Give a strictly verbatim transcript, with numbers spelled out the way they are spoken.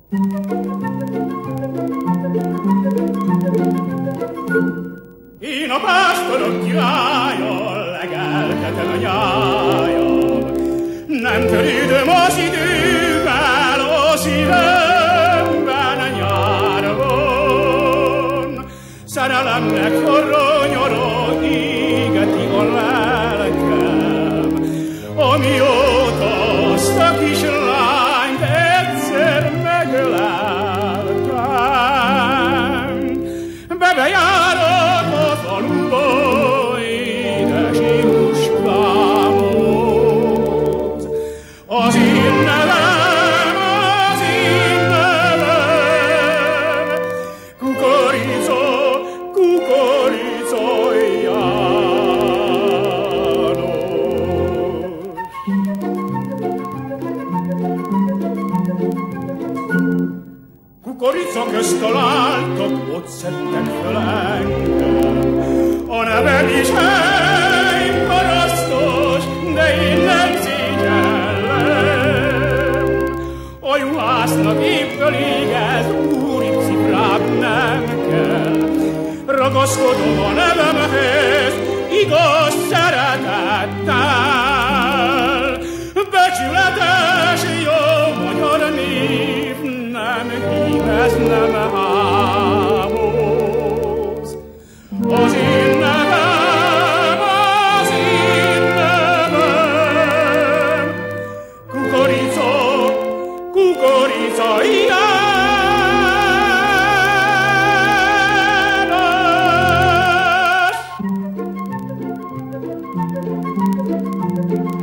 Én a pásztorok királya, legeltetem a nyájam. Nem törődöm az idővel, a szívemben nyár van. Szerelemnek forró nyora égeti a lelkem, amióta azt a kislányt egyszer megöleltem. Bebejárok a faluba, édes Jézuskámhoz. Az én nevem, az én nevem, kukorica, kukorica János. Kukorica közt találtak, ott szedtek fel engem. A nevem is hely parasztos, de én nem szégyellem. A juhásznak ébből égez, úri cifrám nem kell. Ragaszkodom a nevemhez, igaz szeretettel. Becsületes, jó magyar név, nem híves, nem hámoz. Az én nevem, az én nevem, kukorica, kukorica János. Thank you.